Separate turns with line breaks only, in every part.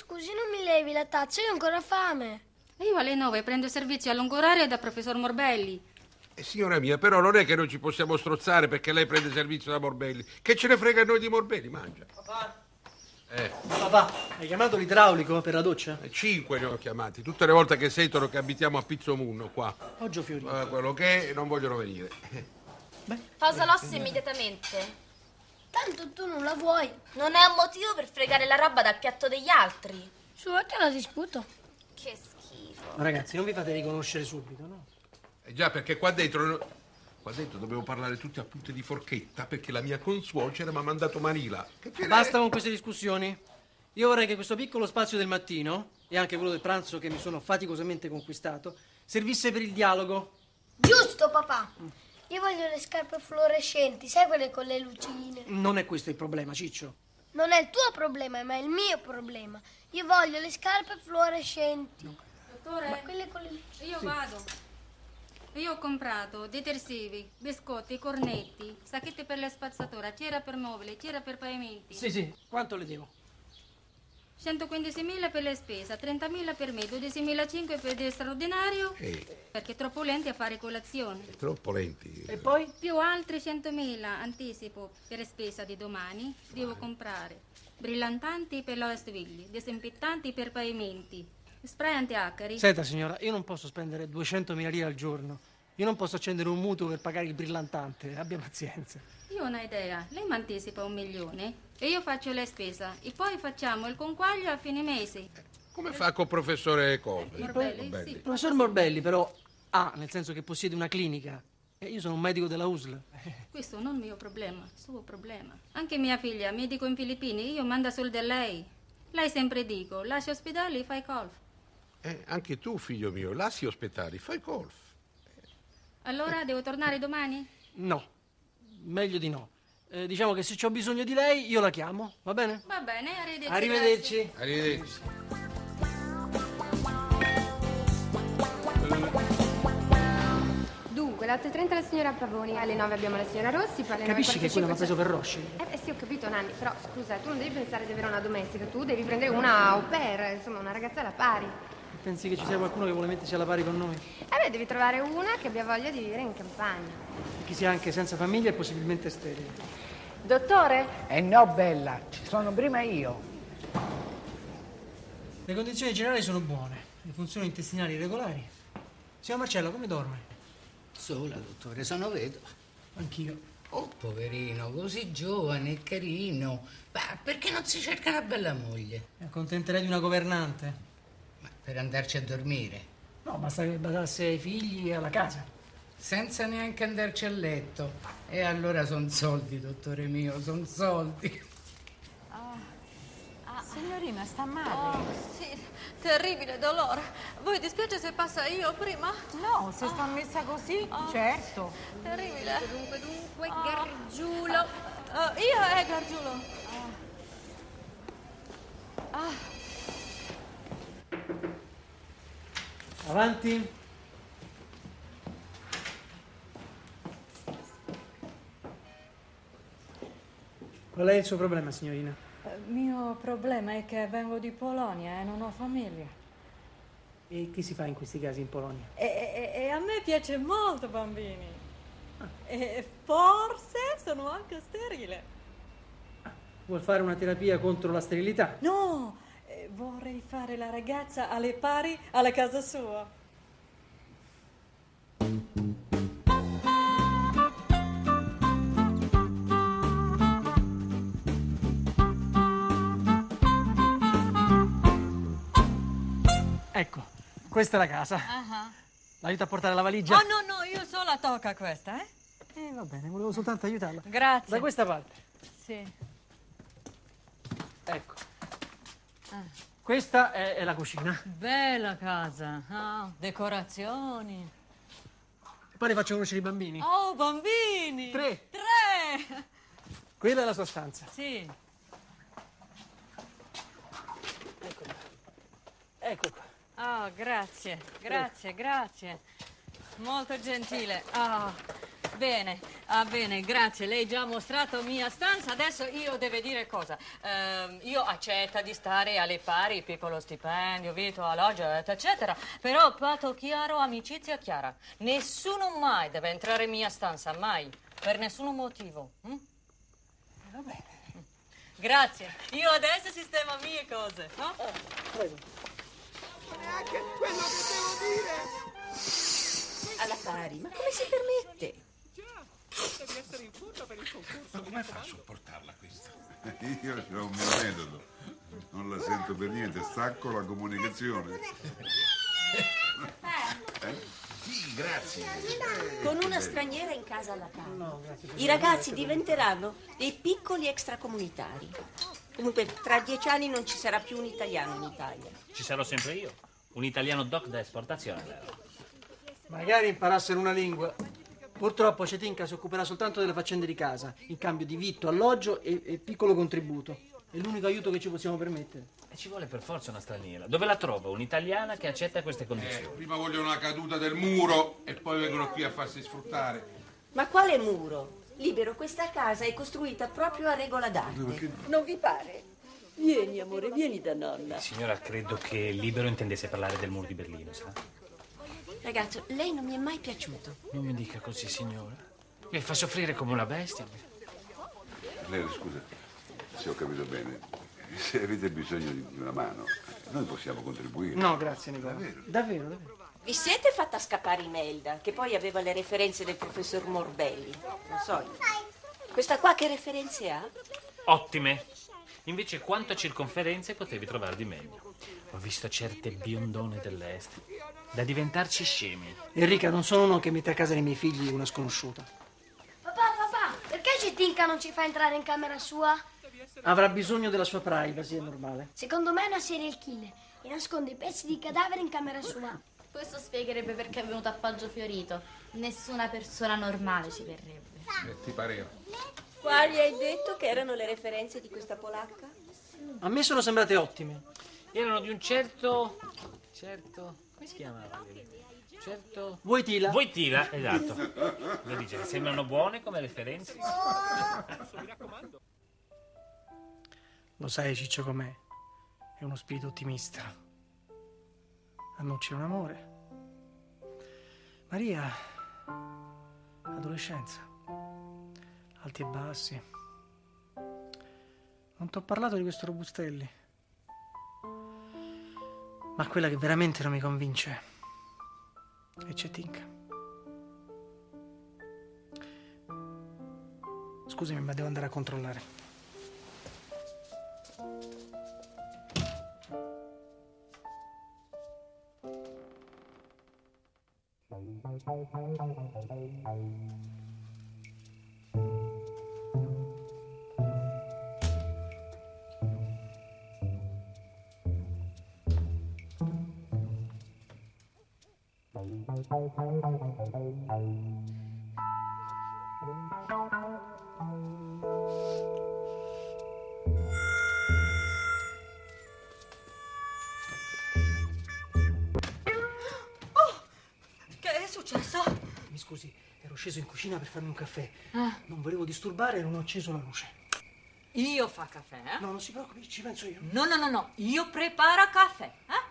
scusi, non mi levi la tazza, io ho ancora fame.
Io alle 9 prendo servizio a lungorario da professor Morbelli.
Signora mia, però non è che noi ci possiamo strozzare perché lei prende servizio da Morbelli. Che ce ne frega a noi di Morbelli? Mangia.
Papà.
Eh.
Papà, hai chiamato l'idraulico per la doccia?
5 ne ho chiamati, tutte le volte che sentono che abitiamo a Pizzomunno qua.
Oggio Fiorino.
Quello che è, non vogliono venire.
Pausa l'ossa immediatamente.
Tanto tu non la vuoi.
Non è un motivo per fregare la roba dal piatto degli altri.
Su, te la disputo.
Che schifo.
Ma ragazzi, non vi fate riconoscere subito, no?
Già, perché qua dentro dobbiamo parlare tutti a punte di forchetta perché la mia consuocera mi ha mandato Manila.
Basta con queste discussioni. Io vorrei che questo piccolo spazio del mattino, e anche quello del pranzo che mi sono faticosamente conquistato, servisse per il dialogo.
Giusto, papà. Io voglio le scarpe fluorescenti, sai quelle con le lucine?
Non è questo il problema, Ciccio.
Non è il tuo problema, ma è il mio problema. Io voglio le scarpe fluorescenti.
Dottore,
Ma quelle con le lucine.
io vado. Io ho comprato detersivi, biscotti, cornetti, sacchetti per la spazzatura, cera per mobili, cera per pavimenti.
Sì. Quanto le devo?
115.000 per le spese, 30.000 per me, 12.500 per il straordinario, perché troppo lenti a fare colazione.
Troppo lenti.
E poi?
Più altri 100.000 anticipo per spesa di domani, devo comprare brillantanti per lavastoviglie, disinfettanti per pavimenti, spray antiacari.
Senta, signora, io non posso spendere 200.000 lire al giorno. Io non posso accendere un mutuo per pagare il brillantante. Abbia pazienza.
Io ho un'idea, lei mi anticipa 1 milione e io faccio le spese e poi facciamo il conguaglio a fine mese.
Come fa col professore Come?
Morbelli, sì.
Il professor Morbelli, però, nel senso che possiede una clinica. E io sono un medico della USL.
Questo non è il mio problema, suo problema. Anche mia figlia, medico in Filippine, io mando soldi a lei. Lei sempre dico, lascia ospedali e fai golf.
Anche tu, figlio mio, lasci ospedali, fai golf.
Allora devo tornare domani?
No, meglio di no. Diciamo che se ho bisogno di lei, io la chiamo, va bene?
Va bene, arrivederci.
Arrivederci.
Arrivederci.
Dunque, alle 8:30 la signora Pavoni, alle 9 abbiamo la signora Rossi, poi alle 9:45...
Capisci che quella mi ha preso per Rosci?
Sì, ho capito, Nanni, però scusa, tu non devi pensare di avere una domestica, tu devi prendere una au pair, insomma, una ragazza alla pari.
Pensi che ci sia qualcuno che vuole mettersi alla pari con noi?
Devi trovare una che abbia voglia di vivere in campagna.
E che sia anche senza famiglia e possibilmente sterile.
Dottore?
No, bella, ci sono prima io.
Le condizioni generali sono buone, le funzioni intestinali regolari. Signor Marcello, come dorme?
Sola, dottore, sono vedova.
Anch'io.
Oh, poverino, così giovane e carino. Ma perché non si cerca una bella moglie?
Mi accontenterei di una governante.
Ma per andarci a dormire?
No, basta che badasse ai figli e alla casa.
Senza neanche andarci a letto. E allora son soldi, dottore mio, son soldi.
Signorina, sta male?
Sì, terribile dolore. Voi dispiace se passa io prima?
No, se sta messa così, certo.
Terribile.
Dunque, Gargiulo.
Io è Gargiulo.
Avanti. Qual è il suo problema, signorina?
Mio problema è che vengo di Polonia e non ho famiglia.
E che si fa in questi casi in Polonia?
E a me piace molto bambini. E forse sono anche sterile.
Vuol fare una terapia contro la sterilità?
No, vorrei fare la ragazza alle pari alla casa sua.
Ecco, questa è la casa. L'aiuto a portare la valigia?
Oh, no, io sola tocca questa, eh?
Va bene, volevo soltanto aiutarla.
Grazie.
Da questa parte.
Sì.
Ecco. Questa è la cucina.
Bella casa. Decorazioni.
E poi le faccio conoscere i bambini.
Oh, bambini!
3.
3!
Quella è la sua stanza.
Sì.
Ecco qua.
Oh, grazie. Molto gentile.
bene, grazie. Lei già ha mostrato mia stanza, adesso io deve dire cosa. Io accetta di stare alle pari, piccolo stipendio, vitto, alloggio, eccetera. Però patto chiaro, amicizia chiara. Nessuno mai deve entrare in mia stanza, mai, per nessun motivo.
Va bene.
Grazie. Io adesso sistemo mie cose, no?
Prego.
Neanche quello che devo dire. Alla pari, ma come si permette?
Devi essere in forma per il concorso. Ma come fa a sopportarla questa?
Io ho un mio metodo. Non la sento per niente, stacco la comunicazione.
Sì, grazie.
Con una straniera in casa alla pari. No, i ragazzi diventeranno dei piccoli extracomunitari. Comunque, tra 10 anni non ci sarà più un italiano in Italia.
Ci sarò sempre io. Un italiano doc da esportazione.
Magari imparassero una lingua. Purtroppo Cetinka si occuperà soltanto delle faccende di casa, in cambio di vitto, alloggio e piccolo contributo. È l'unico aiuto che ci possiamo permettere.
E ci vuole per forza una straniera. Dove la trovo? Un'italiana che accetta queste condizioni.
Prima vogliono la caduta del muro e poi vengono qui a farsi sfruttare.
Ma quale muro? Libero, questa casa è costruita proprio a regola d'arte. Non vi pare? Vieni, amore, vieni da nonna.
Signora, credo che Libero intendesse parlare del muro di Berlino, sa?
Ragazzo, lei non mi è mai piaciuto.
Non mi dica così, signora. Mi fa soffrire come una bestia.
Lei, scusa, se ho capito bene, se avete bisogno di una mano, noi possiamo contribuire.
No, grazie, Nicola. Davvero.
Vi siete fatta scappare Imelda, che poi aveva le referenze del professor Morbelli. Non so. Questa qua che referenze ha?
Ottime. Invece quanto circonferenze potevi trovare di meglio. Ho visto certe biondone dell'est da diventarci scemi.
Enrica, non sono uno che mette a casa dei miei figli una sconosciuta.
Papà, perché Cetinka non ci fa entrare in camera sua?
Avrà bisogno della sua privacy, è normale.
Secondo me è una serial killer e nasconde i pezzi di cadavere in camera sua.
Questo spiegherebbe perché è venuto a Poggio Fiorito. Nessuna persona normale ci verrebbe.
Ti pareva?
Quali hai detto che erano le referenze di questa polacca?
A me sono sembrate ottime.
Erano di un certo... come si chiamava? Certo... Wojtyla, esatto. Lo dice che sembrano buone come referenze.
Lo sai, Ciccio, com'è? È uno spirito ottimista. Annuncia un amore. Maria, adolescenza. Alti e bassi. Non t'ho parlato di questo Robustelli. Ma quella che veramente non mi convince è Cetinka. Scusami, ma devo andare a controllare. Mi scusi, ero sceso in cucina per farmi un caffè. Non volevo disturbare e non ho acceso la luce.
Io fa caffè, eh?
No, non si preoccupi, ci penso io.
No, io preparo caffè,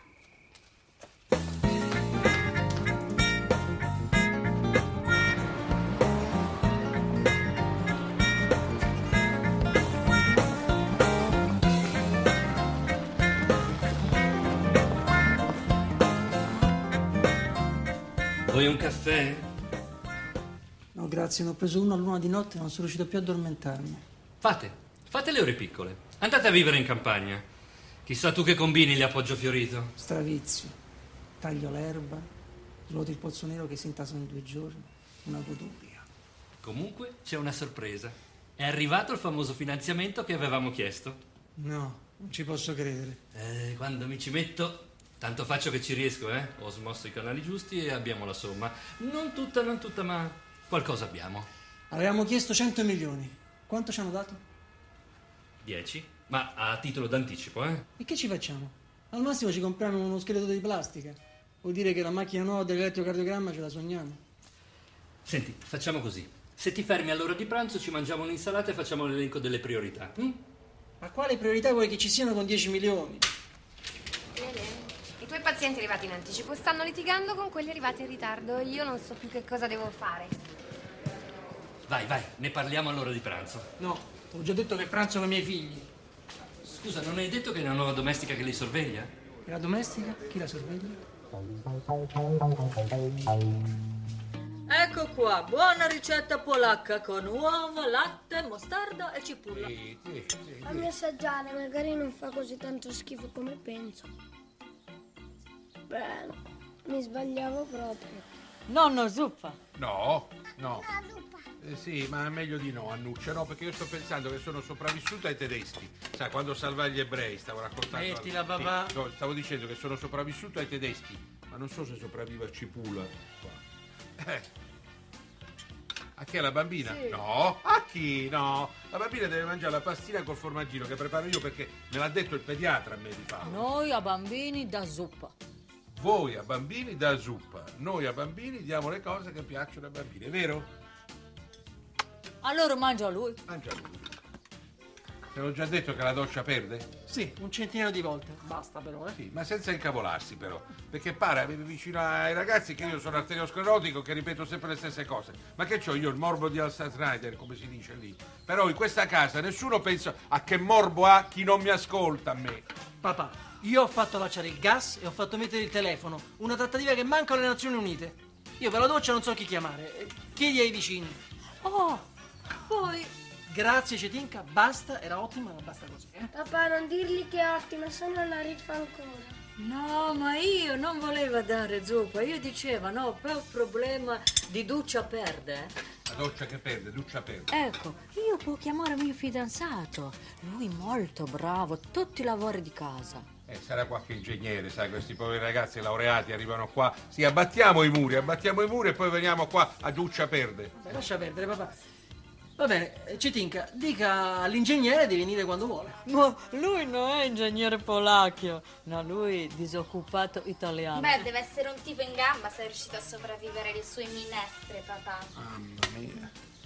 Vuoi un caffè?
No, grazie, ne ho preso uno a luna di notte e non sono riuscito più a addormentarmi.
Fate le ore piccole. Andate a vivere in campagna. Chissà tu che combini gli a Poggio Fiorito.
Stravizio. Taglio l'erba, svuoto il pozzo nero che si intasano in 2 giorni. Una goduria.
Comunque c'è una sorpresa. È arrivato il famoso finanziamento che avevamo chiesto.
No, non ci posso credere.
Quando mi ci metto, tanto faccio che ci riesco, Ho smosso i canali giusti e abbiamo la somma. Non tutta, ma qualcosa abbiamo.
Avevamo chiesto 100 milioni. Quanto ci hanno dato?
10, ma a titolo d'anticipo,
E che ci facciamo? Al massimo ci compriamo uno scheletro di plastica. Vuol dire che la macchina nuova dell'elettrocardiogramma ce la sogniamo.
Senti, facciamo così. Se ti fermi all'ora di pranzo ci mangiamo un'insalata e facciamo l'elenco delle priorità.
Ma quale priorità vuoi che ci siano con 10 milioni?
I tuoi pazienti arrivati in anticipo stanno litigando con quelli arrivati in ritardo. Io non so più che cosa devo fare.
Vai, ne parliamo all'ora di pranzo.
No, ho già detto che pranzo con i miei figli.
Scusa, non hai detto che è una nuova domestica che li sorveglia?
E la domestica? Chi la sorveglia?
Ecco qua, buona ricetta polacca con uova, latte, mostarda e cipolla.
Fammi assaggiare, magari non fa così tanto schifo come penso. Beh, mi sbagliavo proprio.
Nonno zuppa.
No. Sì, ma è meglio di no, Annuccia, no, perché io sto pensando che sono sopravvissuto ai tedeschi. Sai, quando salvai gli ebrei, stavo raccontando...
Mettila, papà.
Sì, no, stavo dicendo che sono sopravvissuto ai tedeschi, ma non so se sopravvivo a Cipulla. A chi è la bambina?
Sì.
No, a chi? No, la bambina deve mangiare la pastina col formaggino che preparo io perché me l'ha detto il pediatra a me di farlo.
Noi a bambini da zuppa.
Voi a bambini da zuppa, noi a bambini diamo le cose che piacciono ai bambini, è vero?
Allora mangia lui.
Mangia lui. Te l'ho già detto che la doccia perde?
Sì, un centinaio di volte. Basta però,
Sì, ma senza incavolarsi però. Perché pare vicino ai ragazzi che io sono arteriosclerotico, che ripeto sempre le stesse cose. Ma che c'ho io il morbo di Alzheimer, come si dice lì? Però in questa casa nessuno pensa a che morbo ha chi non mi ascolta a me.
Papà, io ho fatto lasciare il gas e ho fatto mettere il telefono. Una trattativa che manca alle Nazioni Unite. Io per la doccia non so chi chiamare. Chiedi ai vicini.
Oh, poi...
Grazie Cetinka, basta, era ottima, ma basta così.
Papà, non dirgli che è ottima, se no la rifà ancora.
No, ma io non volevo dare zuppa, io dicevo, no, per problema di doccia perde.
La doccia che perde, doccia perde.
Ecco, io può chiamare mio fidanzato, lui molto bravo, tutti i lavori di casa.
Sarà qualche ingegnere, sai, questi poveri ragazzi laureati arrivano qua. Sì, abbattiamo i muri e poi veniamo qua a doccia perde.
Vabbè, lascia perdere, papà. Va bene, Cetinka, dica all'ingegnere di venire quando vuole.
Ma lui non è ingegnere polacchio, no, lui è disoccupato italiano.
Beh, deve essere un tipo in gamba se è riuscito a sopravvivere alle sue minestre, papà.
Mamma mia.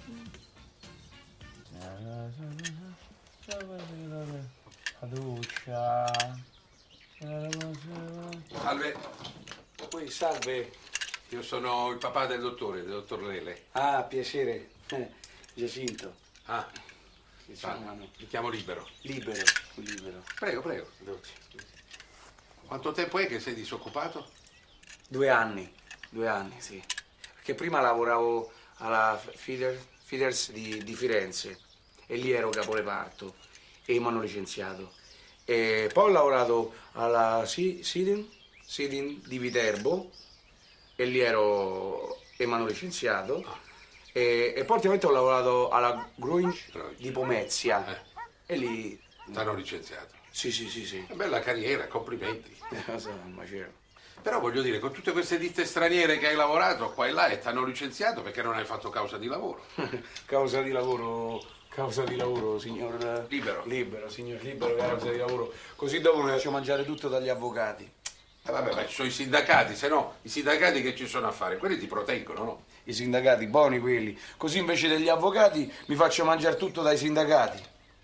Salve.
Poi salve.
Io sono il papà del dottor Lele.
Ah, piacere. Giacinto.
Ah, mi chiamo Libero.
Libero.
Prego. Quanto tempo è che sei disoccupato?
2 anni, sì. Perché prima lavoravo alla Fieders di Firenze e lì ero caporeparto e mi hanno licenziato. E poi ho lavorato alla Sidin di Viterbo e lì ero e mi hanno licenziato. E poi ultimamente ho lavorato alla Grunge di Pomezia e lì...
Ti hanno licenziato?
Sì.
Una bella carriera, complimenti.
Macello.
Però voglio dire, con tutte queste ditte straniere che hai lavorato qua e là e ti hanno licenziato perché non hai fatto causa di lavoro.
Causa di lavoro, signor...
Libero,
signor Libero, causa di lavoro. Così dopo mi faccio mangiare tutto dagli avvocati.
Vabbè, ma ci sono i sindacati, se no, i sindacati che ci sono a fare? Quelli ti proteggono, no?
I sindacati, buoni quelli. Così invece degli avvocati mi faccio mangiare tutto dai sindacati.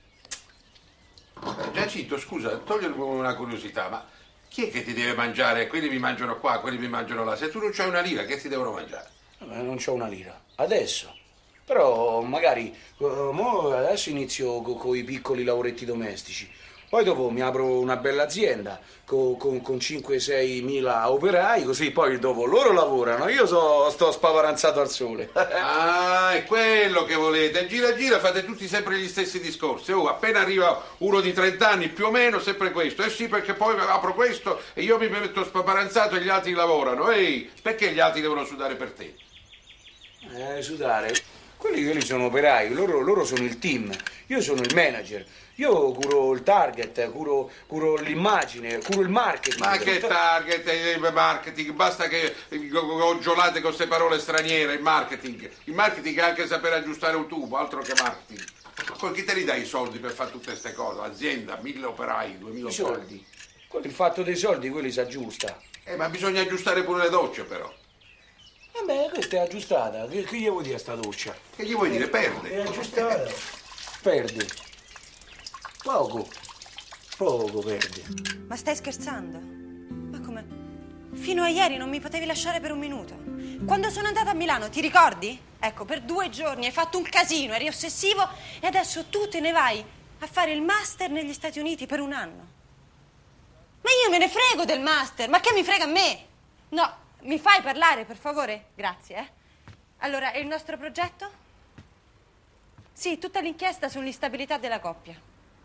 Giacinto, scusa, toglimi una curiosità, ma chi è che ti deve mangiare? Quelli mi mangiano qua, quelli mi mangiano là. Se tu non c'hai una lira, che ti devono mangiare?
Non c'ho una lira. Adesso. Però magari adesso inizio con i piccoli lavoretti domestici. Poi dopo mi apro una bella azienda con 5-6 mila operai, così poi dopo loro lavorano, io sto spavaranzato al sole.
Ah, è quello che volete. Gira, fate tutti sempre gli stessi discorsi. Appena arriva uno di 30 anni, più o meno, sempre questo. Sì, perché poi apro questo e io mi metto spavaranzato e gli altri lavorano. Ehi, perché gli altri devono sudare per te?
Sudare? Quelli sono operai, loro sono il team, io sono il manager. Io curo il target, curo l'immagine, curo il marketing.
Ma che target, marketing? Basta che goggiolate con queste parole straniere, il marketing. Il marketing è anche sapere aggiustare un tubo, altro che marketing. Poi chi te li dai i soldi per fare tutte queste cose? L'azienda, 1000 operai, 2000
I
operai.
soldi? Il fatto dei soldi, quelli si aggiusta.
Ma bisogna aggiustare pure le docce, però.
Beh, questa è aggiustata. Che gli vuoi dire a sta doccia?
Che gli vuoi dire? Perde.
È aggiustata. Perde. Poco perde.
Ma stai scherzando? Ma come? Fino a ieri non mi potevi lasciare per un minuto. Quando sono andata a Milano, ti ricordi? Ecco, per 2 giorni hai fatto un casino, eri ossessivo e adesso tu te ne vai a fare il master negli Stati Uniti per 1 anno. Ma io me ne frego del master, ma che mi frega a me? No, mi fai parlare, per favore? Grazie, Allora, e il nostro progetto? Sì, tutta l'inchiesta sull'instabilità della coppia.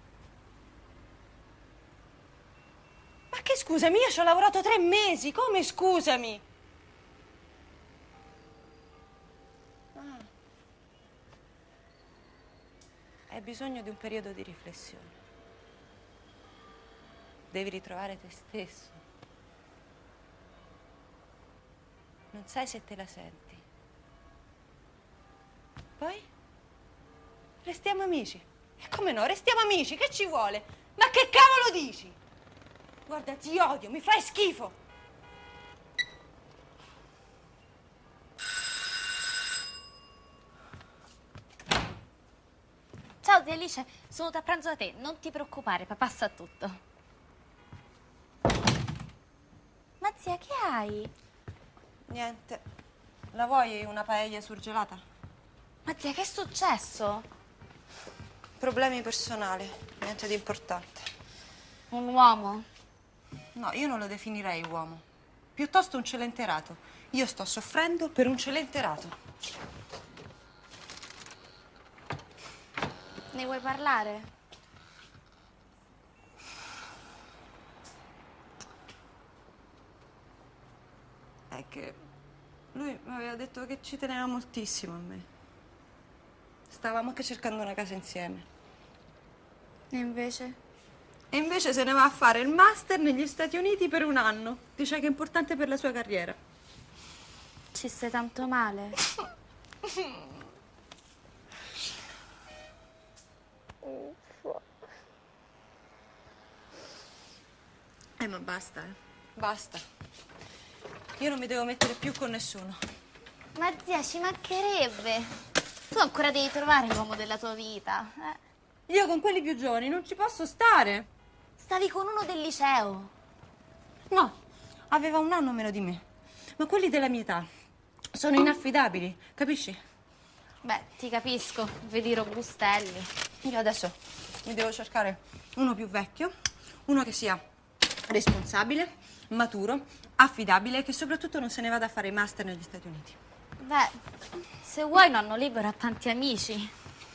Ma che scusami, io ci ho lavorato 3 mesi, come scusami? Hai bisogno di un periodo di riflessione. Devi ritrovare te stesso. Non sai se te la senti. Poi? Restiamo amici. E come no, restiamo amici, che ci vuole? Ma che cavolo dici? Guarda, ti odio, mi fai schifo.
Ciao zia Alice, sono venuta a pranzo da te, non ti preoccupare, papà sa tutto. Ma zia, che hai?
Niente. La vuoi una paella surgelata?
Ma zia, che è successo?
Problemi personali, niente di importante.
Un uomo?
No, io non lo definirei uomo. Piuttosto un celenterato. Io sto soffrendo per un celenterato.
Ne vuoi parlare?
È che lui mi aveva detto che ci teneva moltissimo a me. Stavamo anche cercando una casa insieme.
E invece?
E invece se ne va a fare il master negli Stati Uniti per 1 anno. Dice che è importante per la sua carriera.
Ci stai tanto male?
Ma basta, Basta. Io non mi devo mettere più con nessuno.
Ma zia, ci mancherebbe. Tu ancora devi trovare l'uomo della tua vita.
Io con quelli più giovani non ci posso stare.
Stavi con uno del liceo.
No, aveva 1 anno meno di me. Ma quelli della mia età sono inaffidabili, capisci?
Beh, ti capisco. Vedi i robustelli.
Io adesso mi devo cercare uno più vecchio, uno che sia responsabile, maturo, affidabile e che soprattutto non se ne vada a fare i master negli Stati Uniti.
Beh, se vuoi nonno libero ha tanti amici.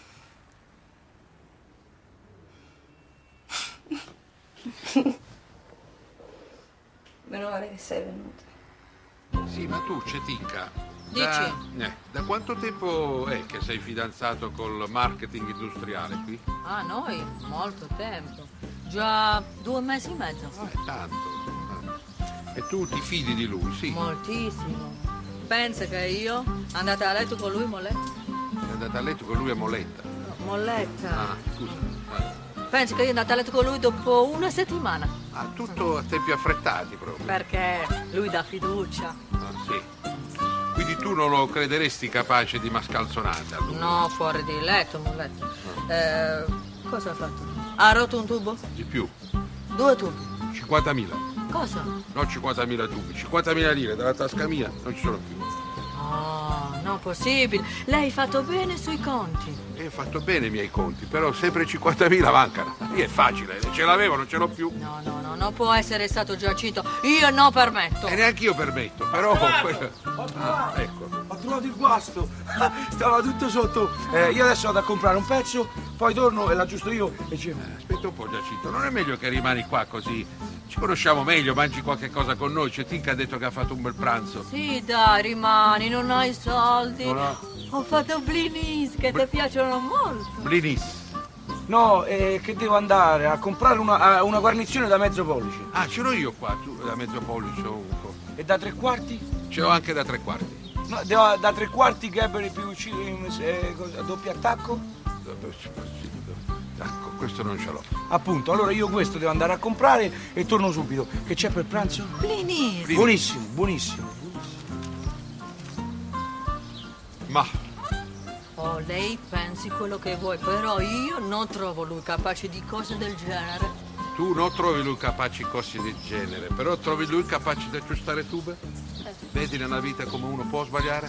Meno male che sei venuta.
Sì, ma tu, Cetinca,
Dici?
da quanto tempo è che sei fidanzato col marketing industriale qui?
Ah, noi? Molto tempo. Già 2 mesi e mezzo.
È tanto. E tu ti fidi di lui, sì?
Moltissimo. Pensa che io andata a letto con lui Molletta.
Sei andata a letto con lui a Molletta?
Molletta.
Ah, scusa.
Pensa che io andata a letto con lui dopo 1 settimana.
Ah, tutto a tempi affrettati proprio.
Perché lui dà fiducia.
Ah, sì. Quindi tu non lo crederesti capace di mascalzonata?
No, fuori di letto, Molletta. Cosa ha fatto? Ha rotto un tubo?
Di più.
2 tubi.
50.000.
Cosa?
No, 50.000 tubi. 50.000 lire dalla tasca mia non ci sono più.
Oh, non possibile. Lei ha fatto bene sui conti.
E ho fatto bene i miei conti, però sempre 50.000 mancano. Lì è facile, ce l'avevo, non ce l'ho più.
No, non può essere stato Giacinto. Io non permetto.
E neanche io permetto, però... ecco.
Ho trovato il guasto, stava tutto sotto. Io adesso vado a comprare un pezzo, poi torno e l'aggiusto io e ci...
Aspetta un po', Giacinto, non è meglio che rimani qua così? Ci conosciamo meglio, mangi qualche cosa con noi. Cetinca ha detto che ha fatto un bel pranzo.
Sì, dai, rimani, non hai soldi.
Non ho.
Ho fatto blinis che ti piacciono molto.
Blinis?
No, che devo andare a comprare una guarnizione da mezzo pollice.
Ah, ce l'ho io qua, tu da mezzo pollice ho un po'.
E da 3/4?
Ce l'ho anche da 3/4.
No, da 3/4 Gabber più doppio attacco?
Ecco, questo non ce l'ho.
Appunto, allora io questo devo andare a comprare e torno subito. Che c'è per pranzo?
Blinis.
Buonissimo, buonissimo.
Ma
Oh, lei pensi quello che vuoi, però io non trovo lui capace di cose del genere.
tu non trovi lui capace di cose del genere, però trovi lui capace di aggiustare tube? Vedi nella vita come uno può sbagliare?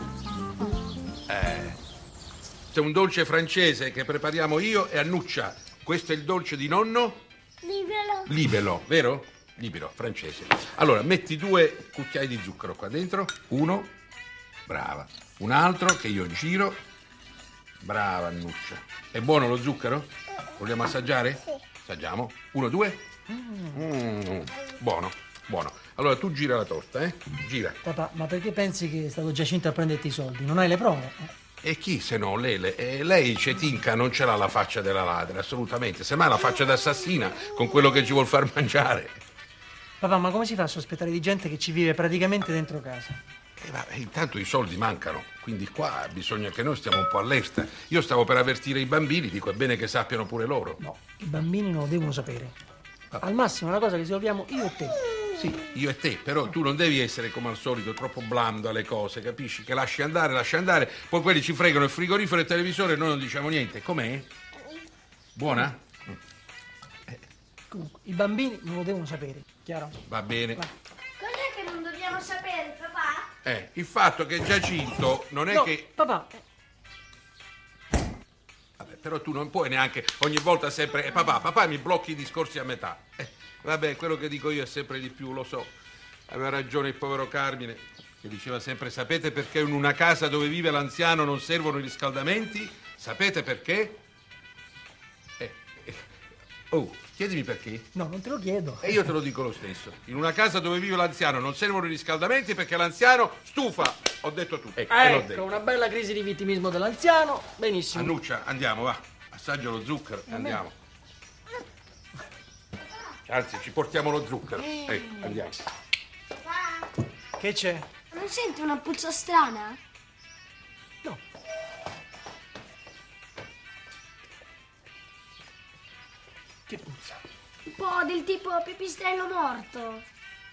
C'è un dolce francese che prepariamo io e Annuccia. Questo è il dolce di nonno?
Libero.
Libero, vero? Libero, francese. Allora, metti 2 cucchiai di zucchero qua dentro. Uno, brava. Un altro che io giro. Brava Annuccia. È buono lo zucchero? Vogliamo assaggiare?
Sì.
Assaggiamo. 1, 2. Buono, buono. Allora tu gira la torta, Gira.
Papà, ma perché pensi che è stato Giacinto a prenderti i soldi? Non hai le prove?
E chi se no, Lele? Lei, Cetinca, non ce l'ha la faccia della ladra, assolutamente. Semmai la faccia d'assassina con quello che ci vuol far mangiare.
Papà, ma come si fa a sospettare di gente che ci vive praticamente dentro casa?
Intanto i soldi mancano, quindi qua bisogna che noi stiamo un po' all'esta. Io stavo per avvertire i bambini, dico è bene che sappiano pure loro.
No, i bambini non lo devono sapere. Al massimo è una cosa che risolviamo io e te.
Sì, io e te, però tu non devi essere come al solito troppo blando alle cose, capisci? Che lasci andare, poi quelli ci fregano il frigorifero e il televisore e noi non diciamo niente. Com'è? Buona?
Comunque, i bambini non lo devono sapere, chiaro?
Va bene.
Cos'è che non dobbiamo sapere, papà?
Il fatto che Giacinto non è
no,
che...
papà...
Vabbè, però tu non puoi neanche ogni volta sempre... papà, mi blocchi i discorsi a metà. Vabbè, quello che dico io è sempre di più, lo so. Aveva ragione il povero Carmine, che diceva sempre, sapete perché in una casa dove vive l'anziano non servono i riscaldamenti? Sapete perché? Chiedimi perché.
No, non te lo chiedo.
E io te lo dico lo stesso. In una casa dove vive l'anziano non servono i riscaldamenti perché l'anziano stufa. Ho detto tutto. L'ho detto.
Una bella crisi di vittimismo dell'anziano. Benissimo.
Annuccia, andiamo, va. Assaggio lo zucchero e andiamo. Anzi, ci portiamo lo zucchero. Andiamo.
Che c'è?
Non senti una puzza strana?
No. Che puzza?
Un po' del tipo pipistrello morto.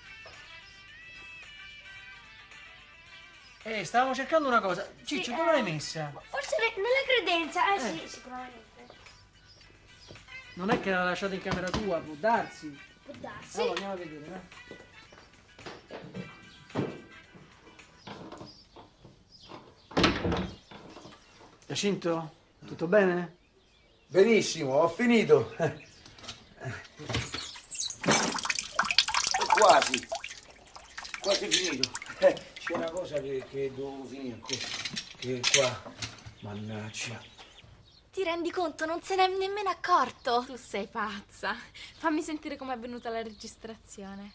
Stavamo cercando una cosa. Ciccio,
Sì,
dove l'hai messa?
Forse nella credenza. Sì, sicuramente.
Non è che l'ha lasciata in camera tua, può darsi.
Può darsi.
Allora, andiamo a vedere, Giacinto, tutto bene?
Benissimo, ho finito. Quasi finito. C'è una cosa che devo finire che qua, mannaggia.
Ti rendi conto? Non se n'è nemmeno accorto. Tu sei pazza. Fammi sentire com'è venuta la registrazione.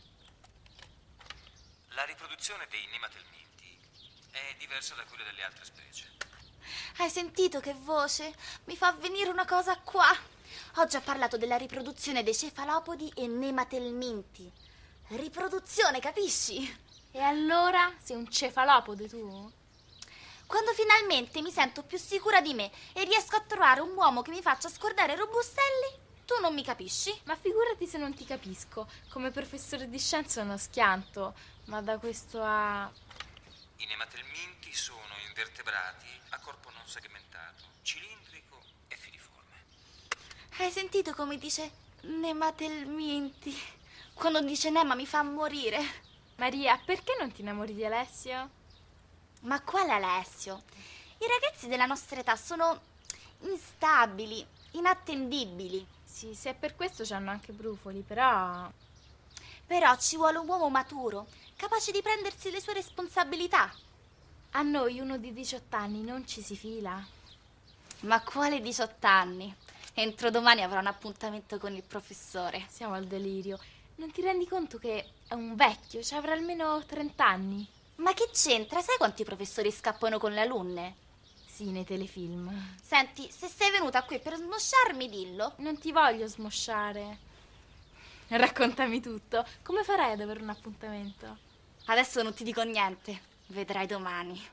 La riproduzione dei nematelminti è diversa da quella delle altre specie.
Hai sentito che voce? Mi fa venire una cosa qua. Ho già parlato della riproduzione dei cefalopodi e nematelminti. Riproduzione, capisci? E allora sei un cefalopode tu? Quando finalmente mi sento più sicura di me e riesco a trovare un uomo che mi faccia scordare i robustelli, tu non mi capisci? Ma figurati se non ti capisco. Come professore di scienze è uno schianto, ma da questo a...
I nematelminti sono invertebrati a corpo non segmentato, cilindrico e filiforme.
Hai sentito come dice nematelminti? Quando dice nema mi fa morire. Maria, perché non ti innamori di Alessio? Ma quale Alessio? I ragazzi della nostra età sono instabili, inattendibili. Sì, se è per questo c'hanno anche brufoli, però ci vuole un uomo maturo, capace di prendersi le sue responsabilità. A noi uno di 18 anni non ci si fila. Ma quale 18 anni? Entro domani avrò un appuntamento con il professore. Siamo al delirio. Non ti rendi conto che è un vecchio, cioè avrà almeno 30 anni? Ma che c'entra? Sai quanti professori scappano con le alunne? Sì, nei telefilm. Senti, se sei venuta qui per smosciarmi, dillo. Non ti voglio smosciare. Raccontami tutto. Come farai ad avere un appuntamento? Adesso non ti dico niente. Vedrai domani.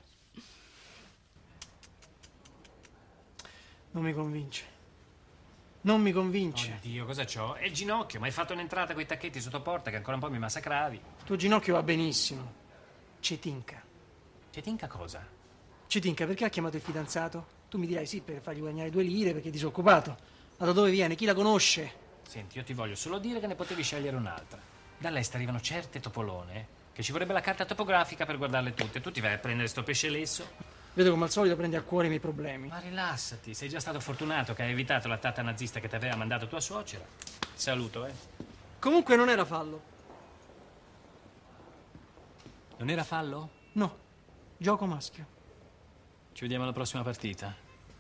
Non mi convince. Non mi convince.
Oddio, cosa c'ho? È il ginocchio, ma hai fatto un'entrata con i tacchetti sotto porta che ancora un po' mi massacravi.
Il tuo ginocchio va benissimo. Cetinca.
Cetinca cosa?
Cetinka, perché ha chiamato il fidanzato? Tu mi dirai sì, per fargli guadagnare 2 lire, perché è disoccupato. Ma da dove viene? Chi la conosce?
Senti, io ti voglio solo dire che ne potevi scegliere un'altra. Dall'est arrivano certe topolone che ci vorrebbe la carta topografica per guardarle tutte. Tu ti vai a prendere sto pesce lesso.
Vedo come al solito prendi a cuore i miei problemi.
Ma rilassati, sei già stato fortunato che hai evitato l'attacco nazista che ti aveva mandato tua suocera. Saluto,
Comunque non era fallo.
Non era fallo?
No, gioco maschio.
Ci vediamo alla prossima partita.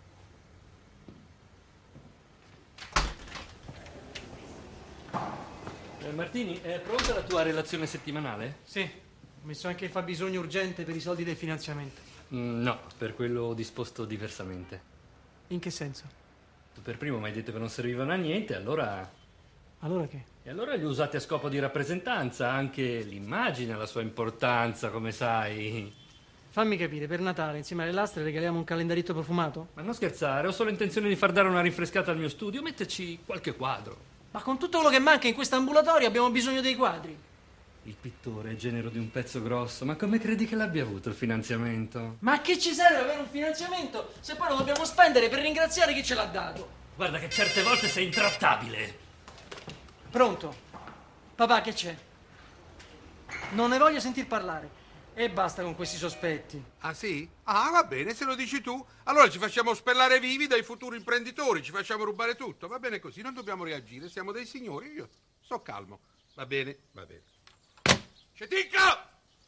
Martini, è pronta la tua relazione settimanale?
Sì, ho messo anche il fabbisogno urgente per i soldi del finanziamento.
No, per quello ho disposto diversamente.
In che senso?
Tu per primo mi hai detto che non servivano a niente, allora...
Allora che?
E allora li ho usati a scopo di rappresentanza, anche l'immagine ha la sua importanza, come sai.
Fammi capire, per Natale insieme alle lastre regaliamo un calendarietto profumato?
Ma non scherzare, ho solo intenzione di far dare una rinfrescata al mio studio, metterci qualche quadro.
Ma con tutto quello che manca in questo ambulatorio abbiamo bisogno dei quadri.
Il pittore è genero di un pezzo grosso, ma come credi che l'abbia avuto il finanziamento?
Ma che ci serve avere un finanziamento se poi lo dobbiamo spendere per ringraziare chi ce l'ha dato?
Guarda che certe volte sei intrattabile.
Pronto? Papà, che c'è? Non ne voglio sentir parlare. E basta con questi sospetti.
Ah sì? Ah, va bene, se lo dici tu. Allora ci facciamo spellare vivi dai futuri imprenditori, ci facciamo rubare tutto. Va bene così, non dobbiamo reagire, siamo dei signori, io sto calmo. Va bene, va bene. Cetinka!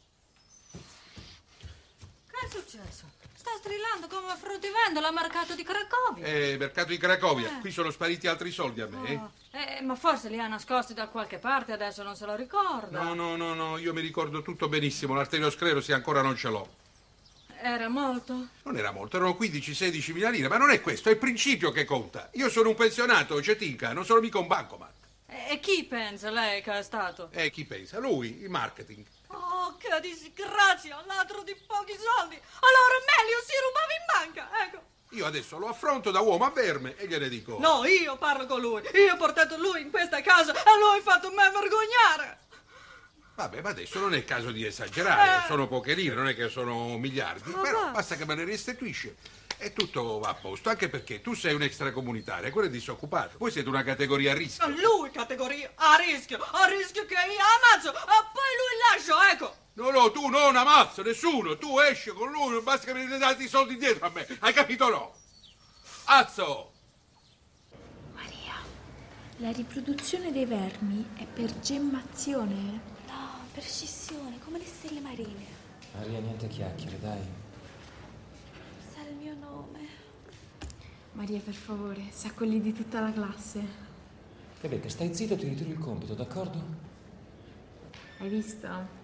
Che è successo? Sta strillando come a fruttivendolo al mercato di Cracovia.
Mercato di Cracovia, qui sono spariti altri soldi a me.
Ma forse li ha nascosti da qualche parte, adesso non se lo ricorda.
No, io mi ricordo tutto benissimo, l'arteriosclerosi ancora non ce l'ho.
Era molto?
Non era molto, erano 15-16 mila lire, ma non è questo, è il principio che conta. Io sono un pensionato, Cetinka, non sono mica un bancomat.
E chi pensa lei che è stato?
Chi pensa? Lui, il marketing.
Oh, che disgrazia, ladro di pochi soldi. Allora meglio si rubava in banca, ecco.
Io adesso lo affronto da uomo a verme e gliene dico...
No, io parlo con lui. Io ho portato lui in questa casa e lui ha fatto me vergognare.
Vabbè, ma adesso non è il caso di esagerare, sono poche lire, non è che sono miliardi, però basta che me ne restituisce e tutto va a posto, anche perché tu sei un extracomunitario, quello è disoccupato, voi siete una categoria a rischio.
Lui categoria a rischio che io ammazzo e poi lui lascio, ecco.
No, tu non ammazzo nessuno, tu esci con lui, non basta che mi dai dati i soldi indietro a me, hai capito o no? Azzo!
Maria, la riproduzione dei vermi è per gemmazione?
No, per scissione, come le stelle marine.
Maria, niente chiacchiere, dai.
Sa il mio nome.
Maria, per favore, sa quelli di tutta la classe.
Rebecca, stai zitto e ti ritiro il compito, d'accordo?
Hai visto?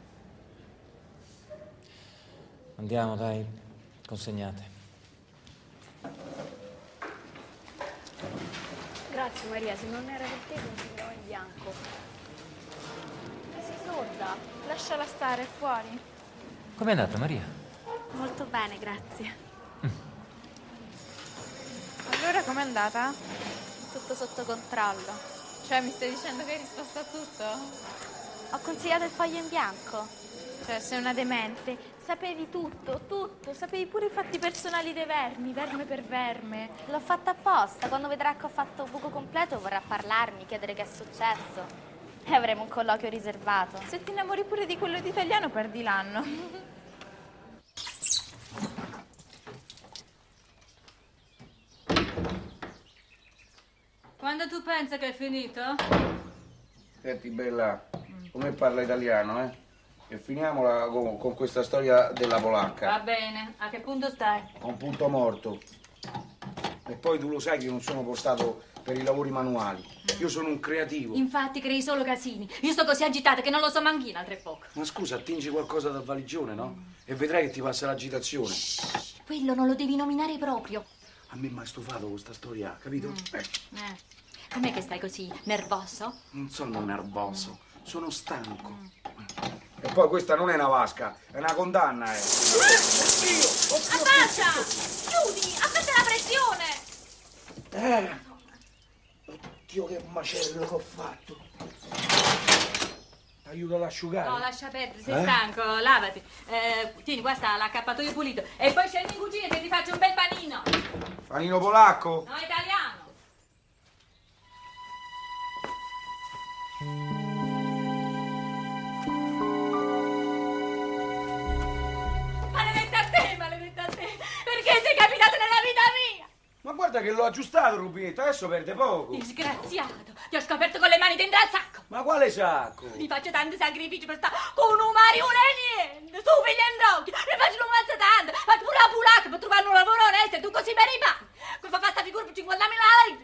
Andiamo, dai, consegnate.
Grazie Maria, se non era per te continuavo in bianco.
Sei sorda? Lasciala stare fuori.
Com'è andata, Maria?
Molto bene, grazie.
Allora com'è andata?
Tutto sotto controllo.
Cioè mi stai dicendo che hai risposto a tutto?
Ho consigliato il foglio in bianco.
Cioè sei una demente.
Sapevi tutto, sapevi pure i fatti personali dei vermi, verme per verme. L'ho fatta apposta, quando vedrà che ho fatto buco completo vorrà parlarmi, chiedere che è successo. E avremo un colloquio riservato.
Se ti innamori pure di quello di italiano perdi l'anno.
Quando tu pensi che è finito?
Senti, bella, come parla italiano, eh? E finiamola con questa storia della polacca.
Va bene, a che punto stai?
A un punto morto. E poi tu lo sai che io non sono portato per i lavori manuali. Io sono un creativo.
Infatti crei solo casini. Io sto così agitata che non lo so manchino altre poco.
Ma scusa, attingi qualcosa dal valigione, no? E vedrai che ti passa l'agitazione.
Quello non lo devi nominare proprio.
A me mi ha stufato questa storia, capito?
Com'è che stai così, nervoso?
Non sono nervoso, sono stanco. E poi questa non è una vasca, è una condanna, Oddio!
Abbassa! Chiudi! Abbassa la pressione!
Oddio, che macello che ho fatto! Aiuto ad asciugare.
No, lascia perdere, sei stanco, lavati. Tieni, qua sta l'accappatoio pulito. E poi scendi in cucina che ti faccio un bel panino.
Panino polacco?
No, italiano. Maledetta a te, perché sei capitato nella vita mia?
Ma guarda che l'ho aggiustato il rubinetto, adesso perde poco.
Disgraziato, ti ho scoperto con le mani dentro al sacco.
Ma quale sacco?
Mi faccio tanti sacrifici per stare con un marito e niente. Tu figli androcchi, mi faccio un mazzo tanto, faccio pure la pulacca per trovare un lavoro onesto e tu così me ne paghi. Come fa sta figura per 50.000 euro?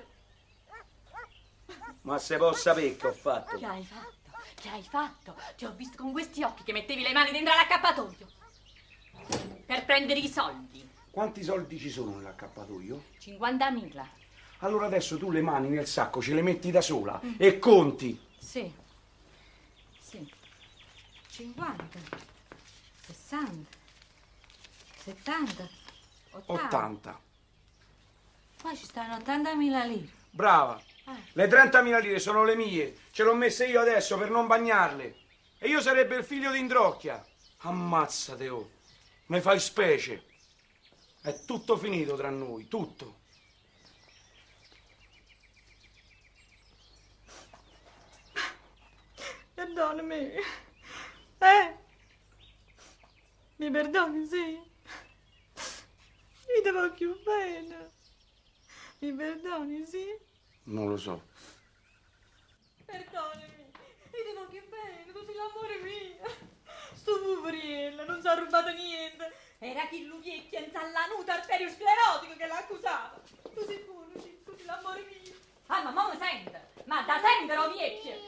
Ma se può sapere che ho fatto?
Che hai fatto? Che hai fatto? Ti ho visto con questi occhi che mettevi le mani dentro all'accappatoio per prendere i soldi.
Quanti soldi ci sono nell'accappatoio?
50.000.
Allora adesso tu le mani nel sacco ce le metti da sola e conti.
Sì. 50, 60, 70,
80.
Qua ci stanno 80.000 lire.
Brava. Le 30.000 lire sono le mie. Ce l'ho messe io adesso per non bagnarle. E io sarebbe il figlio di Indrocchia. Ammazzate, oh. Me fai specie. È tutto finito tra noi, tutto.
Perdonami. Mi perdoni, sì? Mi devo più bene. Mi perdoni, sì?
Non lo so.
Perdonami. Mi devo più bene, così l'amore mio. Sto poverella, non si è rubato niente. Era chi lui vecchia insallanuto arteriosclerotico che l'ha accusato. Tu sei buono, sì, così l'amore mio.
Ah, ma mo mi sente? Ma da sempre o vecchia?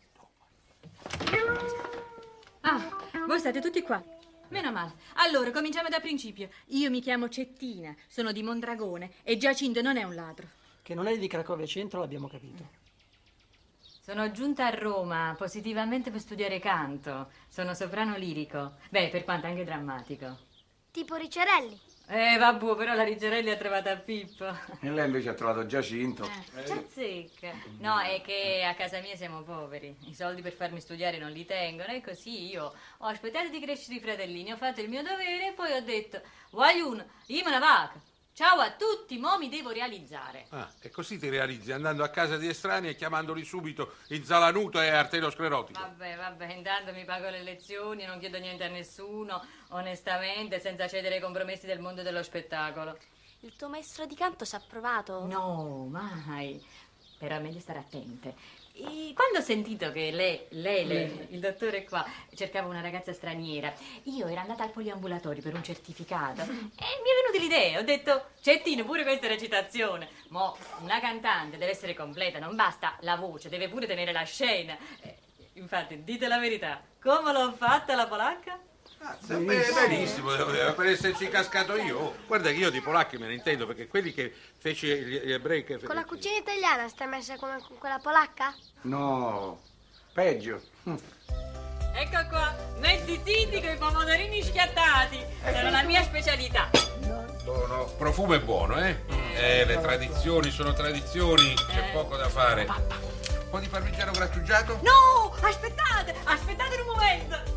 Ah, voi state tutti qua. Meno male. Allora, cominciamo da principio. Io mi chiamo Cettina, sono di Mondragone e Giacinto non è un ladro.
Che non è di Cracovia Centro, l'abbiamo capito.
Sono giunta a Roma positivamente per studiare canto. Sono soprano lirico. Beh, per quanto anche drammatico.
Tipo Ricciarelli.
Vabbè, però la Ricciarelli ha trovato a Pippo.
E lei invece ha trovato Giacinto.
C'azzecca. No, è che a casa mia siamo poveri. I soldi per farmi studiare non li tengono e così io ho aspettato di crescere i fratellini, ho fatto il mio dovere e poi ho detto voglio io me ne vado. Ciao a tutti, mo mi devo realizzare.
Ah, e così ti realizzi andando a casa di estranei e chiamandoli subito inzalanuto e arteriosclerotico.
Vabbè, intanto mi pago le lezioni, non chiedo niente a nessuno, onestamente, senza cedere ai compromessi del mondo dello spettacolo.
Il tuo maestro di canto ci ha provato?
No, mai. Però è meglio stare attente. E quando ho sentito che lei, il dottore qua, cercava una ragazza straniera, io ero andata al poliambulatorio per un certificato e mi è venuta l'idea, ho detto, Cettino, pure questa è recitazione. Mo, una cantante deve essere completa, non basta la voce, deve pure tenere la scena. Infatti, dite la verità, come l'ho fatta la polacca?
Benissimo, per esserci cascato io. Oh, guarda che io di polacchi me ne intendo, perché quelli che fece gli ebrei che...
Con la cucina italiana stai messa come con quella polacca?
No, peggio.
Ecco qua, mezzi zitti con i pomodorini schiattati. Sono la mia specialità.
No, profumo è buono, eh? Le tradizioni sono tradizioni, c'è poco da fare. Un po' di parmigiano grattugiato?
No, aspettate un momento.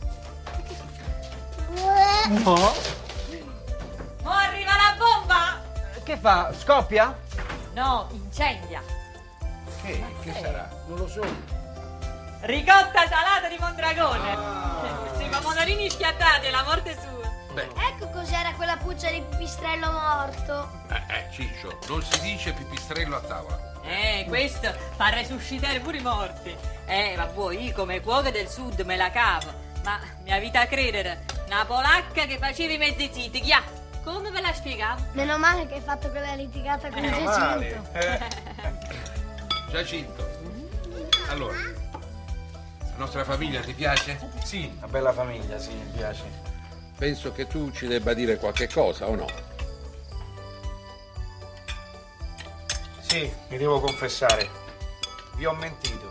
No.
Mo arriva la bomba!
Che fa? Scoppia?
No, incendia.
Che sarà?
Non lo so.
Ricotta salata di Mondragone. Sui pomodorini schiattati e la morte sua.
Beh.
Ecco cos'era quella puzza di pipistrello morto.
Ciccio, non si dice pipistrello a tavola.
Questo fa resuscitare pure i morti. Vabbè, io come cuoco del sud me la cavo. Ma mi avete a credere, una polacca che faceva i mezzi zitti, chi ha? Come ve la spiegavo?
Meno male che hai fatto quella litigata con Giacinto.
Giacinto, allora, la nostra famiglia ti piace?
Sì, una bella famiglia, sì, mi piace.
Penso che tu ci debba dire qualche cosa, o no?
Sì, mi devo confessare. Vi ho mentito.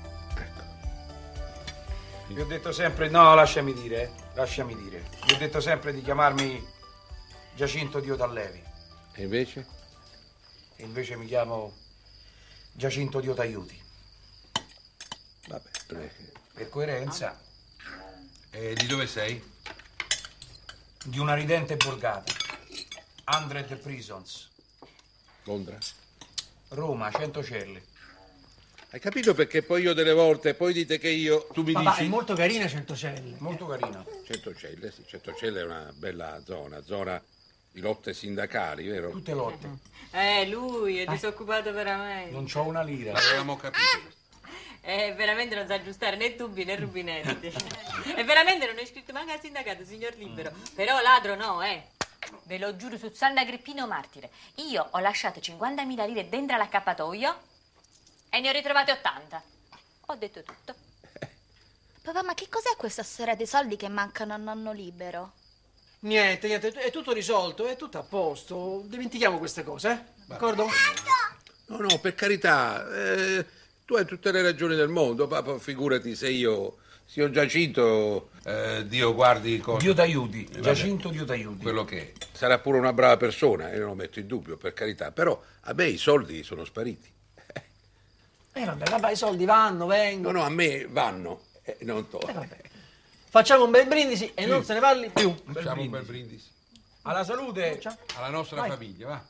Vi ho detto sempre, no, lasciami dire. Vi ho detto sempre di chiamarmi Giacinto Dio t'allevi.
E invece?
E invece mi chiamo Giacinto Dio t'aiuti.
Vabbè.
Per coerenza.
E di dove sei?
Di una ridente borgata. 100 Prisons.
Londra.
Roma, 100 celle.
Hai capito perché poi io delle volte, poi dite che io, tu mi
Papà,
dici...
è molto carina Centocelle.
Molto carina.
Centocelle, sì, Centocelle è una bella zona di lotte sindacali, vero?
Tutte lotte.
Lui è disoccupato veramente.
Non c'ho una lira.
L'avevamo capito.
Veramente non sa aggiustare né tubi né rubinetti. E veramente non è iscritto manco al sindacato, signor Libero. Però ladro no, Ve lo giuro su San Agrippino Martire. Io ho lasciato 50.000 lire dentro all'accappatoio e ne ho ritrovate 80. Ho detto tutto.
Papà, ma che cos'è questa storia dei soldi che mancano a nonno Libero?
Niente, è tutto risolto, è tutto a posto. Dimentichiamo queste cose, d'accordo?
No, per carità, tu hai tutte le ragioni del mondo, papà, figurati se io Giacinto, Dio guardi cosa.
Dio t'aiuti, Giacinto Dio t'aiuti.
Quello che è. Sarà pure una brava persona, non lo metto in dubbio, per carità, però a me i soldi sono spariti.
Vabbè, papà, i soldi vanno, vengono.
No, a me vanno, non to.
Facciamo un bel brindisi e non se ne parli più.
Facciamo un bel brindisi.
Alla salute.
Alla nostra famiglia, va.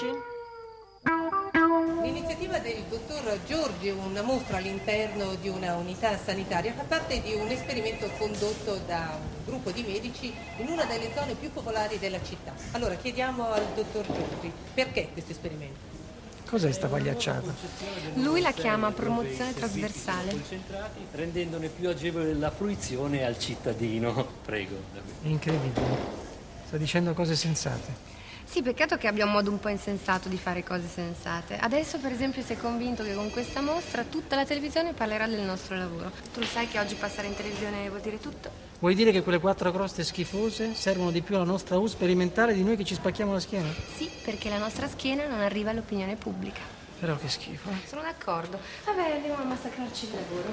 L'iniziativa del dottor Giorgi, una mostra all'interno di una unità sanitaria, fa parte di un esperimento condotto da un gruppo di medici in una delle zone più popolari della città. Allora chiediamo al dottor Giorgi, perché questo esperimento?
Cos'è sta pagliacciata?
Lui la chiama promozione trasversale.
Concentrati, rendendone più agevole la fruizione al cittadino. Prego.
Incredibile. Sta dicendo cose sensate.
Sì, peccato che abbia un modo un po' insensato di fare cose sensate. Adesso, per esempio, si è convinto che con questa mostra tutta la televisione parlerà del nostro lavoro. Tu lo sai che oggi passare in televisione vuol dire tutto?
Vuoi dire che quelle 4 croste schifose servono di più alla nostra U sperimentale di noi che ci spacchiamo la schiena?
Sì, perché la nostra schiena non arriva all'opinione pubblica.
Però che schifo.
Sono d'accordo. Vabbè, andiamo a massacrarci il lavoro.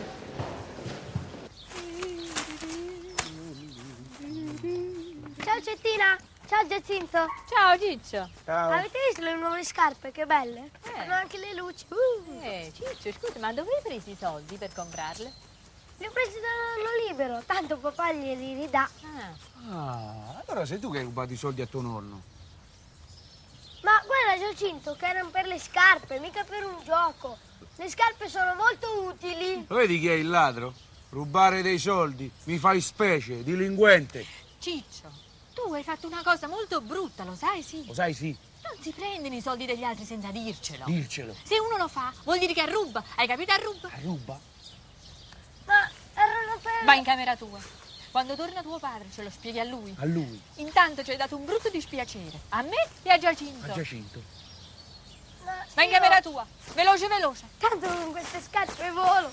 Ciao Cettina! Ciao Giacinto!
Ciao Ciccio!
Ciao!
Avete visto le nuove scarpe? Che belle! Hanno anche le luci!
Ciccio, scusa, ma dove hai preso i soldi per comprarle?
Li ho presi da nonno Libero, tanto papà glieli ridà.
Allora sei tu che hai rubato i soldi a tuo nonno.
Ma guarda Giacinto, che erano per le scarpe, mica per un gioco. Le scarpe sono molto utili.
Lo vedi chi è il ladro? Rubare dei soldi, mi fai specie, delinquente.
Ciccio, tu hai fatto una cosa molto brutta, lo sai, sì?
Lo sai, sì.
Non si prendono i soldi degli altri senza dircelo.
Dircelo.
Se uno lo fa, vuol dire che arruba. Hai capito? Arruba.
Arruba?
Ma erano per...
Vai in camera tua. Quando torna tuo padre ce lo spieghi a lui.
A lui?
Intanto ci hai dato un brutto dispiacere. A me e a Giacinto.
A Giacinto.
Vai in camera tua. Veloce, veloce.
Tanto con queste scarpe volo.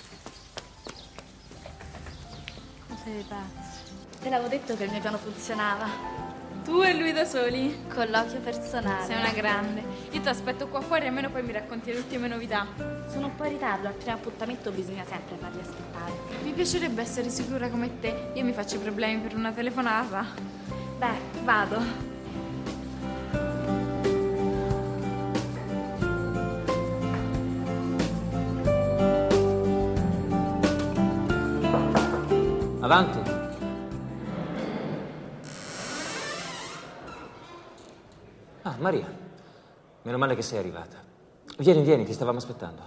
Sei pazzo. Te l'avevo detto che il mio piano funzionava.
Tu e lui da soli?
Colloquio personale.
Sei una grande. Io ti aspetto qua fuori, almeno poi mi racconti le ultime novità.
Sono un po' in ritardo, al primo appuntamento bisogna sempre farli aspettare.
Mi piacerebbe essere sicura come te. Io mi faccio problemi per una telefonata.
Beh, vado.
Avanti. Ah, Maria, meno male che sei arrivata. Vieni, ti stavamo aspettando.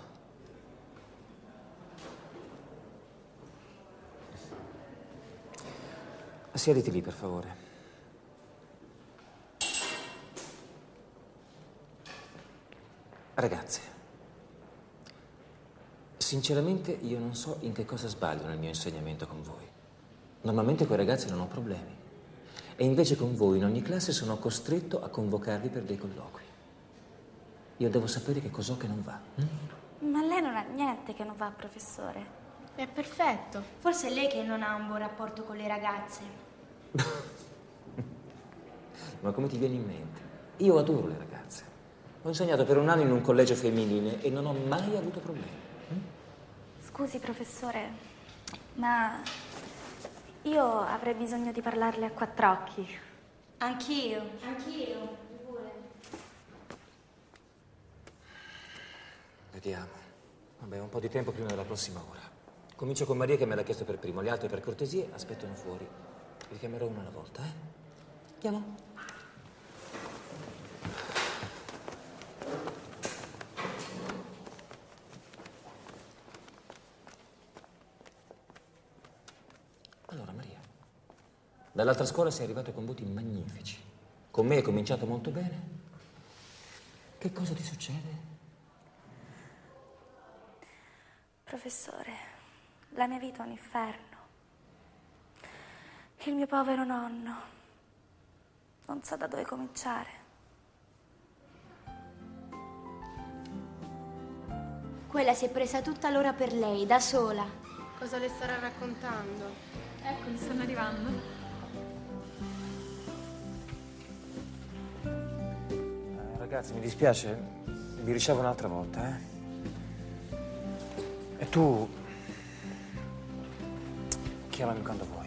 Siediti lì, per favore. Ragazze, sinceramente io non so in che cosa sbaglio nel mio insegnamento con voi. Normalmente coi ragazzi non ho problemi. E invece con voi in ogni classe sono costretto a convocarvi per dei colloqui. Io devo sapere che cos'ho che non va.
Ma lei non ha niente che non va, professore.
È perfetto.
Forse è lei che non ha un buon rapporto con le ragazze.
Ma come ti viene in mente? Io adoro le ragazze. Ho insegnato per un anno in un collegio femminile e non ho mai avuto problemi.
Scusi, professore, ma io avrei bisogno di parlarle a quattro occhi.
Anch'io.
Vediamo. Vabbè, un po' di tempo prima della prossima ora. Comincio con Maria che me l'ha chiesto per primo. Gli altri, per cortesia, aspettano fuori. Vi chiamerò una alla volta, Andiamo. Allora, Maria, dall'altra scuola sei arrivato con voti magnifici. Con me hai cominciato molto bene. Che cosa ti succede?
Professore, la mia vita è un inferno. Il mio povero nonno non sa da dove cominciare. Quella si è presa tutta l'ora per lei, da sola.
Cosa le starà raccontando?
Ecco, li stanno arrivando.
Ragazzi, mi dispiace, vi ricevo un'altra volta, E tu... chiamami quando vuoi.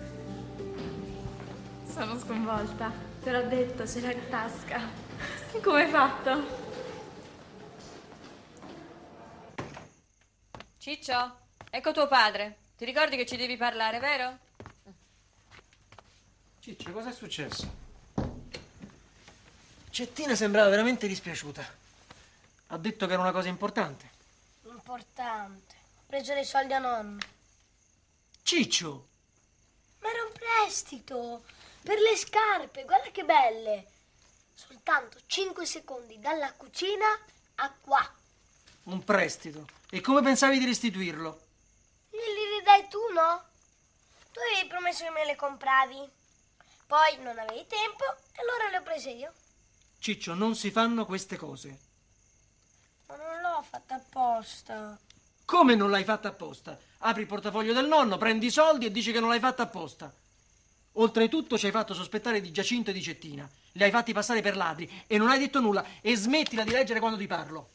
Sono sconvolta. Te l'ho detto, ce l'ho in tasca. Come hai fatto?
Ciccio, ecco tuo padre. Ti ricordi che ci devi parlare, vero?
Ciccio, cos'è successo? Cettina sembrava veramente dispiaciuta. Ha detto che era una cosa importante.
Importante. Ho preso dei soldi a nonno.
Ciccio!
Ma era un prestito per le scarpe, guarda che belle. Soltanto 5 secondi dalla cucina a qua.
Un prestito. E come pensavi di restituirlo?
Glieli ridai tu, no? Tu avevi promesso che me le compravi. Poi non avevi tempo e allora le ho prese io.
Ciccio, non si fanno queste cose.
Ma non l'ho fatta apposta.
Come non l'hai fatta apposta? Apri il portafoglio del nonno, prendi i soldi e dici che non l'hai fatta apposta. Oltretutto ci hai fatto sospettare di Giacinto e di Cettina. Li hai fatti passare per ladri e non hai detto nulla. E smettila di leggere quando ti parlo.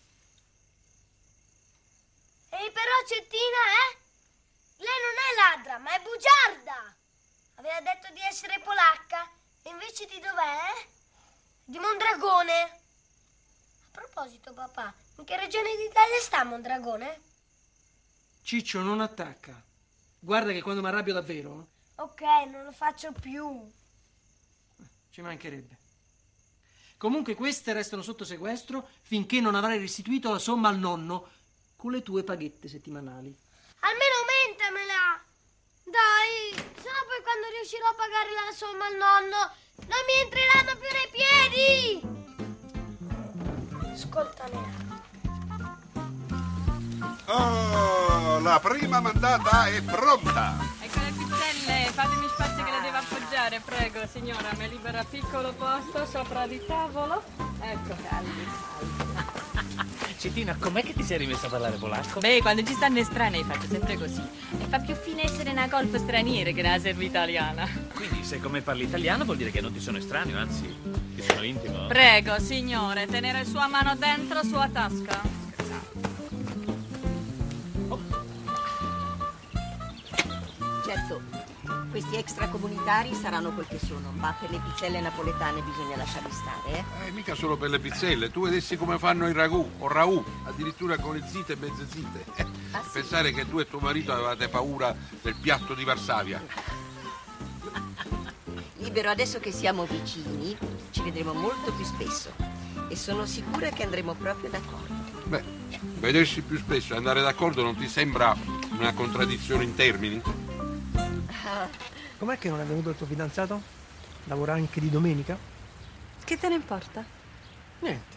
Ehi però Cettina, lei non è ladra, ma è bugiarda. Aveva detto di essere polacca e invece di dov'è? Di Mondragone. A proposito, papà, in che regione d'Italia sta Mondragone?
Ciccio, non attacca. Guarda che quando mi arrabbio davvero...
Ok, non lo faccio più.
Ci mancherebbe. Comunque queste restano sotto sequestro finché non avrai restituito la somma al nonno con le tue paghette settimanali.
Almeno aumentamela. Dai, sennò poi quando riuscirò a pagare la somma al nonno non mi entreranno più nei piedi. Ascolta, Nera.
Oh, la prima mandata è pronta.
Ecco le pizzelle, fatemi spazio che le devo appoggiare, prego, signora, mi libera piccolo posto sopra di tavolo. Ecco,
Cettina, com'è che ti sei rimessa a parlare polacco?
Beh, quando ci stanno estranei faccio sempre così. E fa più fine essere una golf straniera che una serva italiana.
Quindi se come parli italiano vuol dire che non ti sono estraneo, anzi, ti sono intimo.
Prego, signore, tenere sua mano dentro sua tasca.
Certo, questi extracomunitari saranno quel che sono, ma per le pizzelle napoletane bisogna lasciarli stare,
Mica solo per le pizzelle, tu vedessi come fanno il ragù, o raù, addirittura con le zite e mezze zite.
Sì?
Pensare che tu e tuo marito avevate paura del piatto di Varsavia.
Libero, adesso che siamo vicini, ci vedremo molto più spesso e sono sicura che andremo proprio d'accordo.
Beh, vedersi più spesso e andare d'accordo non ti sembra una contraddizione in termini?
Com'è che non è venuto il tuo fidanzato? Lavora anche di domenica?
Che te ne importa?
Niente.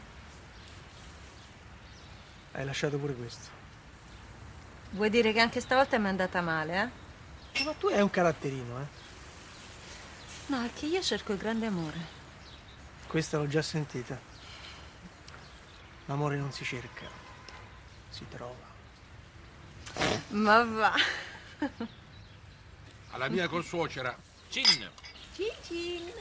Hai lasciato pure questo.
Vuoi dire che anche stavolta mi è andata male,
Ma tu hai un caratterino,
No, anche io cerco il grande amore.
Questa l'ho già sentita. L'amore non si cerca, si trova.
Ma va.
Alla mia consuocera.
Cin!
Cicin.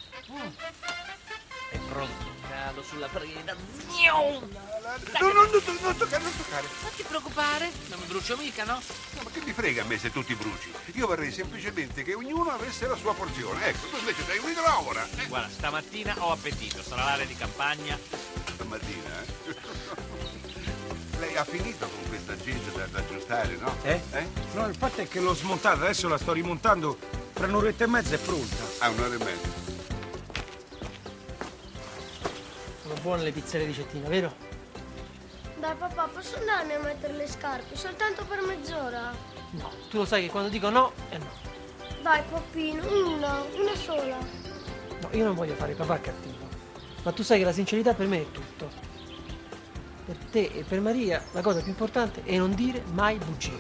È pronto, cado sulla preda.
Non toccare.
Non ti preoccupare, non mi brucio mica, no?
No, ma che mi frega a me se tu ti bruci? Io vorrei semplicemente che ognuno avesse la sua porzione. Ecco, tu invece dai guida ora.
Guarda, stamattina ho appetito, sarà l'area di campagna.
Stamattina, Lei Poi ha finito con questa jeans da aggiustare, no?
No, il fatto è che l'ho smontata, adesso la sto rimontando, tra un'oretta e mezza è pronta.
Ah, un'ora e mezza.
Sono buone le pizzelle di Cettina, vero?
Dai papà, posso andarmi a mettere le scarpe soltanto per mezz'ora?
No, tu lo sai che quando dico no è no.
Dai Pappino, una sola.
No, io non voglio fare il papà cattivo, ma tu sai che la sincerità per me è tutto. Per te e per Maria la cosa più importante è non dire mai bugie.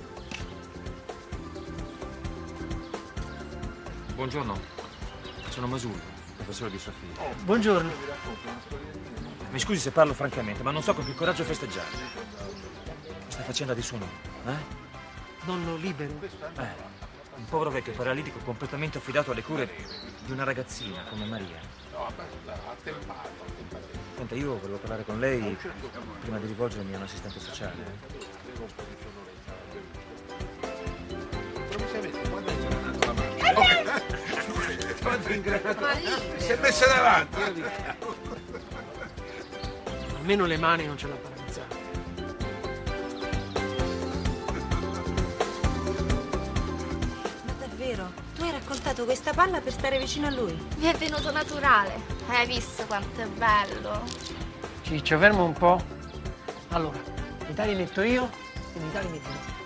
Buongiorno, sono Masul, professore di sua figlia.
Buongiorno.
Mi scusi se parlo francamente, ma non so con che coraggio festeggiare. Questa faccenda di suo nonno,
Nonno libero?
Un povero vecchio paralitico completamente affidato alle cure di una ragazzina come Maria.
No, ha tempato.
Senta, io volevo parlare con lei prima di rivolgermi a un assistente sociale.
Quando è ingranato la macchina? Quando è ingranato? Si è messa davanti.
Almeno le mani non ce l'ha paralizzata.
Ma davvero? Tu hai raccontato questa palla per stare vicino a lui?
Mi è venuto naturale. Hai visto quanto è bello?
Ciccio, fermo un po'. Allora, metà li metto io e metà li metti tu.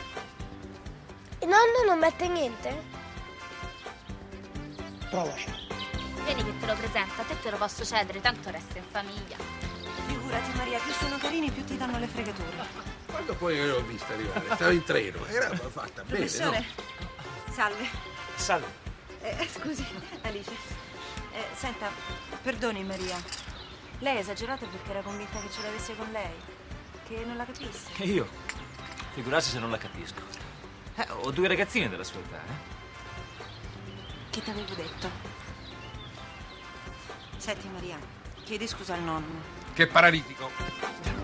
E nonno non mette niente?
Provaci.
Vieni che te lo presento, a te te lo posso cedere, tanto resta in famiglia.
Figurati Maria, più sono carini più ti danno le fregature.
Quando poi l'ho vista arrivare, stavo in treno, era fatta bene,
Professore,
no?
salve.
Salve.
Scusi, Alice. Senta, perdoni Maria. Lei è esagerata perché era convinta che ce l'avesse con lei, che non la capisse.
E io? Figurarsi se non la capisco. Ho due ragazzine della sua età,
Che t'avevo detto? Senti Maria, chiedi scusa al nonno.
Che paralitico.